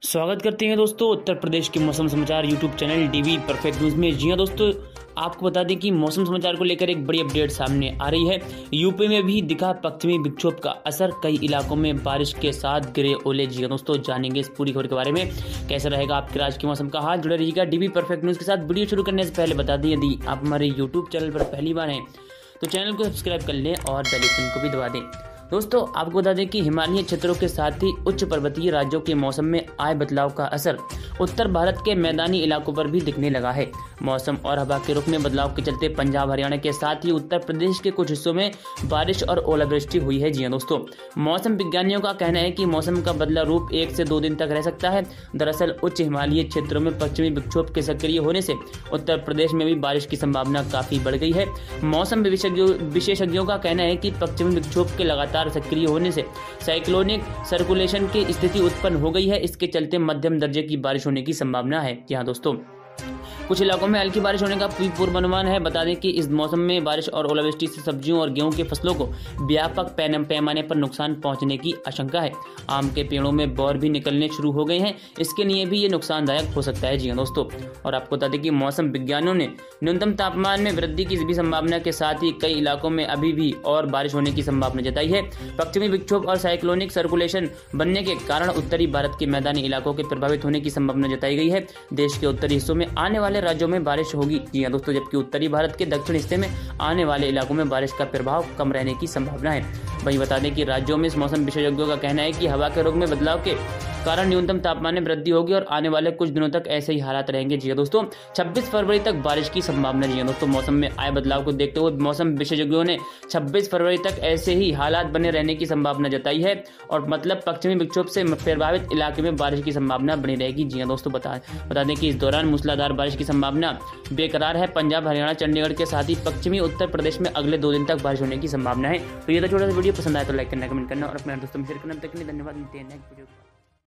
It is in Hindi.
स्वागत करते हैं दोस्तों उत्तर प्रदेश के मौसम समाचार YouTube channel DV perfect news में। जी हाँ दोस्तों, आपको बता दें कि मौसम समाचार को लेकर एक बड़ी अपडेट सामने आ रही है। यूपी में भी दिखा पश्चिमी विक्षोभ का असर, कई इलाकों में बारिश के साथ गिरे ओले। जी हाँ दोस्तों, जानेंगे इस पूरी खबर के बारे में। कैसा रहेगा आपके राज्य के मौसम का हाल, जुड़े रहिएगा डीवी परफेक्ट न्यूज़ के साथ। वीडियो शुरू करने से पहले बता दें, यदि आप हमारे यूट्यूब चैनल पर पहली बार हैं तो चैनल को सब्सक्राइब कर लें और बेल आइकन को भी दबा दें। दोस्तों, आपको बता दें कि हिमालयी क्षेत्रों के साथ ही उच्च पर्वतीय राज्यों के मौसम में आए बदलाव का असर उत्तर भारत के मैदानी इलाकों पर भी दिखने लगा है। मौसम और हवा के रुख में बदलाव के चलते पंजाब हरियाणा के साथ ही उत्तर प्रदेश के कुछ हिस्सों में बारिश और ओलावृष्टि हुई है। जी हाँ दोस्तों, मौसम विज्ञानियों का कहना है कि मौसम का बदला रूप 1 से 2 दिन तक रह सकता है। दरअसल उच्च हिमालयी क्षेत्रों में पश्चिमी विक्षोभ के सक्रिय होने से उत्तर प्रदेश में भी बारिश की संभावना काफी बढ़ गई है। मौसम विशेषज्ञों का कहना है कि पश्चिमी विक्षोभ के लगातार सक्रिय होने से साइक्लोनिक सर्कुलेशन की स्थिति उत्पन्न हो गई है। इसके चलते मध्यम दर्जे की बारिश होने की संभावना है। जी हाँ दोस्तों, कुछ इलाकों में हल्की बारिश होने का पूर्वानुमान है। बता दें कि इस मौसम में बारिश और ओलावृष्टि से सब्जियों और गेहूं की फसलों को व्यापक पैमाने पर नुकसान पहुंचने की आशंका है। आम के पेड़ों में बौर भी निकलने शुरू हो गए हैं, इसके लिए भी ये नुकसानदायक हो सकता है। जी हाँ दोस्तों, और आपको बता दें कि मौसम विज्ञानियों ने न्यूनतम तापमान में वृद्धि की भी संभावना के साथ ही कई इलाकों में अभी भी और बारिश होने की संभावना जताई है। पश्चिमी विक्षोभ और साइक्लोनिक सर्कुलेशन बनने के कारण उत्तरी भारत के मैदानी इलाकों के प्रभावित होने की संभावना जताई गई है। देश के उत्तरी हिस्सों में आने वाले राज्यों में बारिश होगी। जी हाँ दोस्तों, जबकि उत्तरी भारत के दक्षिण हिस्से में आने वाले इलाकों में बारिश का प्रभाव कम रहने की संभावना है। वहीं बता दें कि राज्यों में मौसम विशेषज्ञों का कहना है कि हवा के रुख में बदलाव के कारण न्यूनतम तापमान में वृद्धि होगी और आने वाले कुछ दिनों तक ऐसे ही हालात रहेंगे। जी हाँ दोस्तों, 26 फरवरी तक बारिश की संभावना। जी हाँ दोस्तों, मौसम में आए बदलाव को देखते हुए मौसम विशेषज्ञों ने 26 फरवरी तक ऐसे ही हालात बने रहने की संभावना जताई है। और मतलब पश्चिमी विक्षोभ से प्रभावित इलाके में बारिश की संभावना बनी रहेगी। जी हाँ दोस्तों, बता दें कि इस दौरान मूसलाधार बारिश की संभावना बेकरार है। पंजाब हरियाणा चंडीगढ़ के साथ ही पश्चिमी उत्तर प्रदेश में अगले 2 दिन तक बारिश होने की संभावना है। तो ये तो छोटा सा वीडियो पसंद आया तो लाइक करना, कमेंट करना और अपने दोस्तों में शेयर करना। तक के लिए धन्यवाद। मिलते हैं नेक्स्ट वीडियो।